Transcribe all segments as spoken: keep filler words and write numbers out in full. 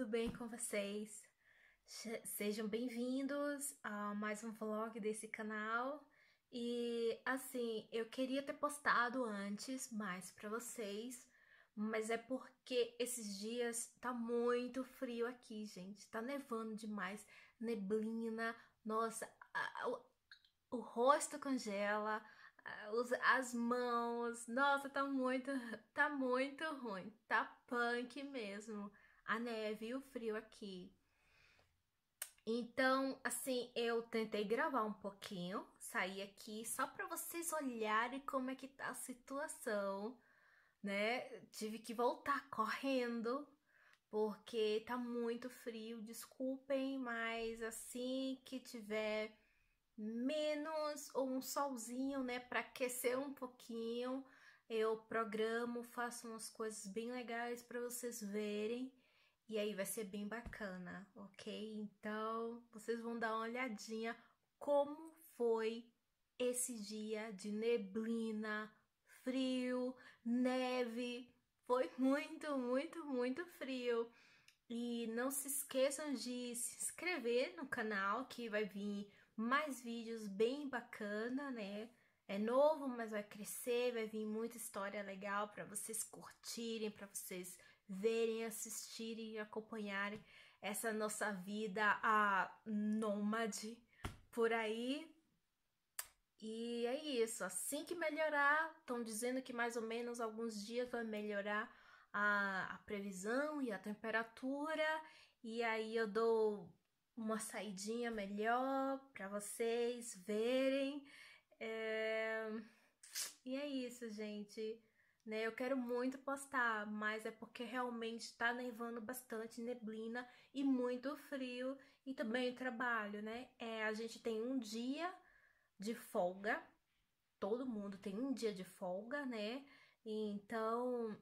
bem com vocês? Se- Sejam bem-vindos a mais um vlog desse canal. E assim, eu queria ter postado antes mais pra vocês, mas é porque esses dias tá muito frio aqui, gente. Tá nevando demais, neblina. Nossa, a- a- o, o rosto congela, a- os- as mãos. Nossa, tá muito, tá muito ruim. Tá punk mesmo a neve e o frio aqui. Então, assim, eu tentei gravar um pouquinho, sair aqui só para vocês olharem como é que tá a situação, né? Tive que voltar correndo porque tá muito frio. Desculpem, mas assim que tiver menos ou um solzinho, né, para aquecer um pouquinho, eu programo, faço umas coisas bem legais para vocês verem. E aí vai ser bem bacana, ok? Então, vocês vão dar uma olhadinha como foi esse dia de neblina, frio, neve. Foi muito, muito, muito frio. E não se esqueçam de se inscrever no canal, que vai vir mais vídeos bem bacana, né? É novo, mas vai crescer, vai vir muita história legal para vocês curtirem, para vocês verem, assistirem e acompanharem essa nossa vida a nômade por aí. E é isso, assim que melhorar, estão dizendo que mais ou menos alguns dias vai melhorar a, a previsão e a temperatura, e aí eu dou uma saidinha melhor para vocês verem. É, E é isso, gente. Né, eu quero muito postar, mas é porque realmente tá nevando bastante, neblina e muito frio, e também o trabalho, né? É, a gente tem um dia de folga, todo mundo tem um dia de folga, né? Então,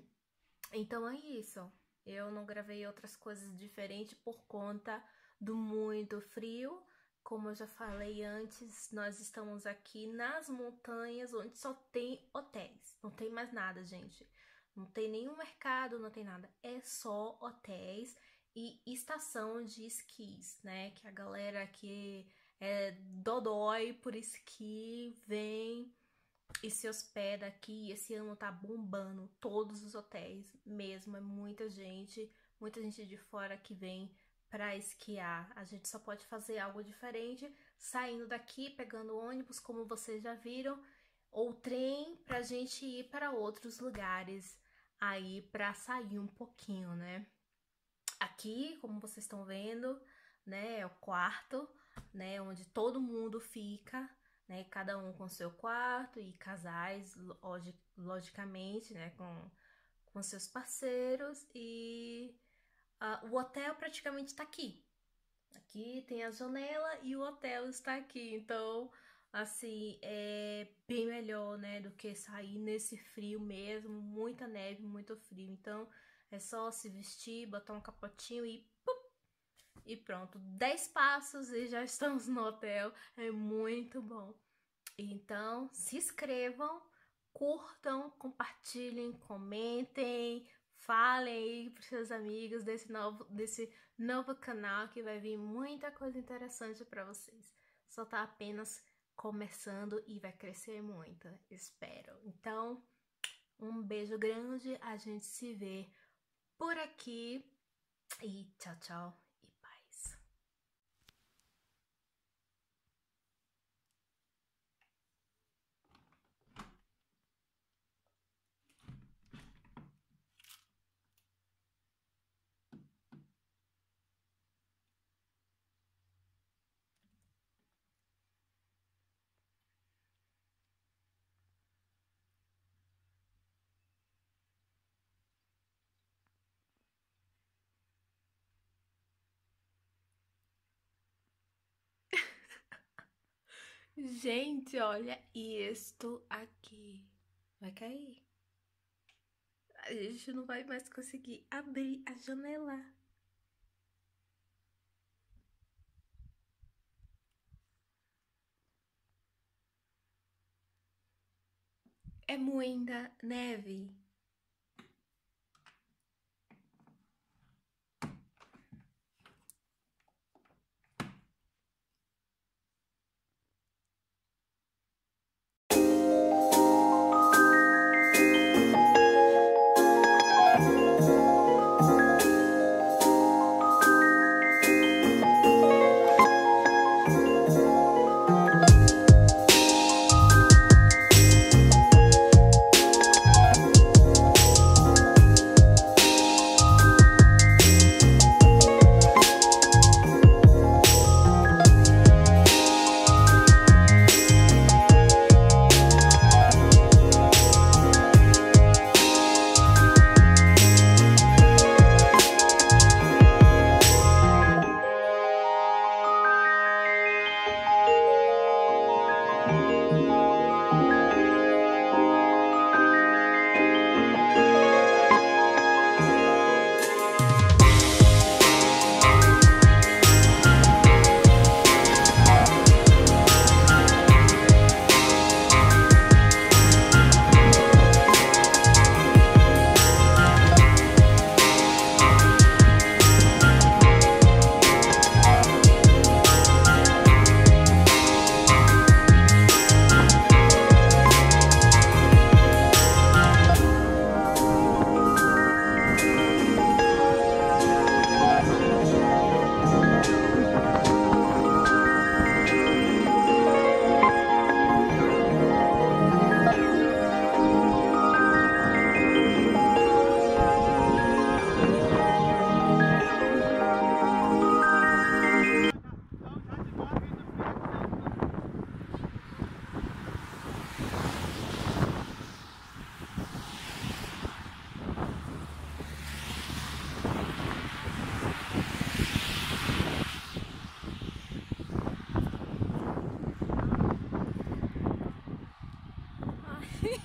então é isso. Eu não gravei outras coisas diferentes por conta do muito frio. Como eu já falei antes, nós estamos aqui nas montanhas onde só tem hotéis. Não tem mais nada, gente. Não tem nenhum mercado, não tem nada. É só hotéis e estação de esquis, né? Que a galera que é dodói por esqui vem e se hospeda aqui. Esse ano tá bombando todos os hotéis mesmo, é muita gente, muita gente de fora que vem para esquiar. A gente só pode fazer algo diferente saindo daqui, pegando ônibus, como vocês já viram, ou trem pra gente ir para outros lugares aí para sair um pouquinho, né? Aqui, como vocês estão vendo, né, é o quarto, né, onde todo mundo fica, né, cada um com seu quarto e casais, logi- logicamente, né, com, com seus parceiros e ah, o hotel praticamente está aqui. Aqui tem a janela e o hotel está aqui, então, assim, é bem melhor, né, do que sair nesse frio mesmo, muita neve, muito frio. Então, é só se vestir, botar um capotinho e e pronto, dez passos e já estamos no hotel. É muito bom. Então, se inscrevam, curtam, compartilhem, comentem, falem aí para seus amigos desse novo, desse novo canal que vai vir muita coisa interessante para vocês. Só tá apenas começando e vai crescer muito, espero. Então, um beijo grande, a gente se vê por aqui e tchau, tchau e paz. Gente, olha isto aqui. Vai cair. A gente não vai mais conseguir abrir a janela. É muita neve.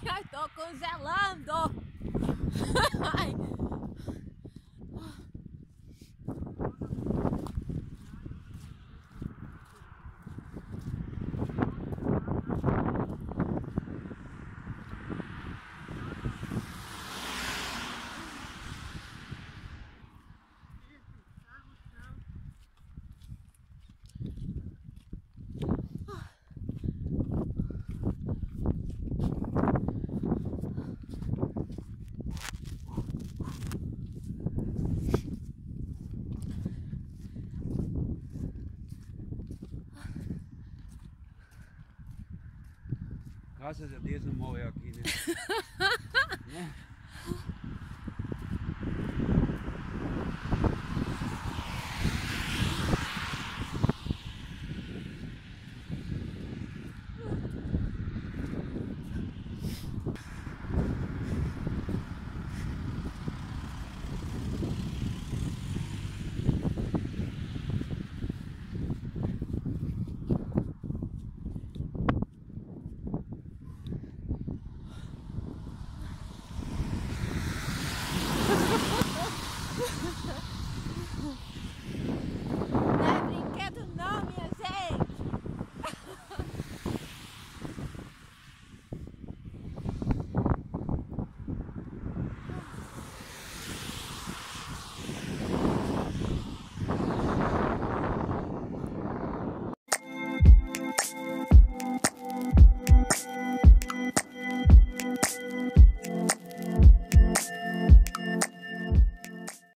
Ai, tô congelando. Ai. Graças a Deus não morreu aqui, né? Né?